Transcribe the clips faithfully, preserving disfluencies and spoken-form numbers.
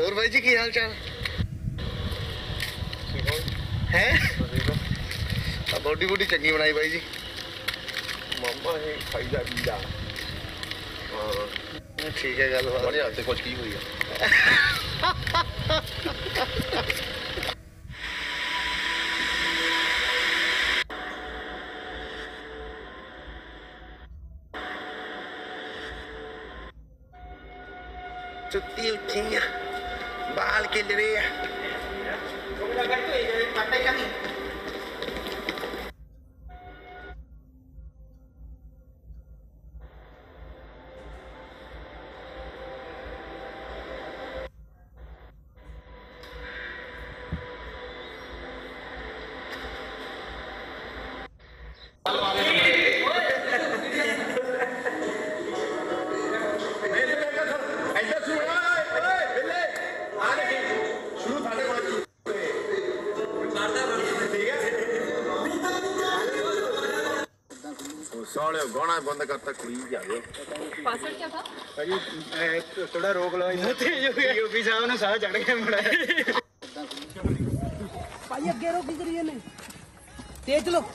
और भाई जी की हाल चाल है? बॉडी बूडी चंगी बनाई भाई जी। मामा है खाई जा पी जा। हाँ ठीक है गल बड़े हाथ कुछ की हुई है। सुती उठी बाल खिल रहे हैं। साले गाना बंद करता कुड़ी जाए। पासवर्ड क्या था? भाई थोड़ा रोक लो इधर तेज हो गया यूपी साहब ने सारा चढ़ के मुड़ा भाई अगे रो की करिए ने तेज लो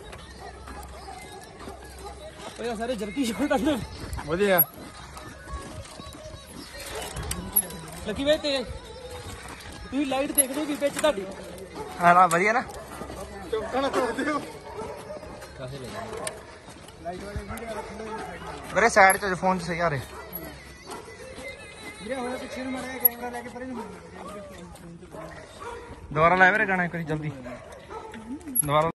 ओए सारे जर्की शॉट आने बढ़िया लकी भाई तेज तू लाइट देख लो कि पिच ਤੁਹਾਡੀ हां ना बढ़िया ना चौका ना तोड़ दियो मेरे साइड से फोन से सही आ रहे ਵੀਰੇ ਹੋਇਆ ਪਿੱਛੇ ਨੂੰ ਮਾਰਿਆ ਕੈਮਰਾ ਲੈ ਕੇ ਪਰੇ ਨੂੰ दोबारा लाए मेरे गाना करी जल्दी दोबारा